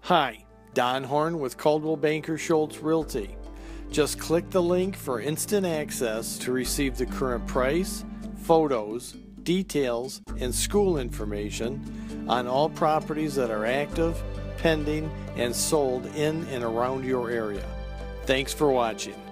Hi, Don Horne with Coldwell Banker Shooltz Realty. Just click the link for instant access to receive the current price, photos, details, and school information on all properties that are active, pending, and sold in and around your area. Thanks for watching.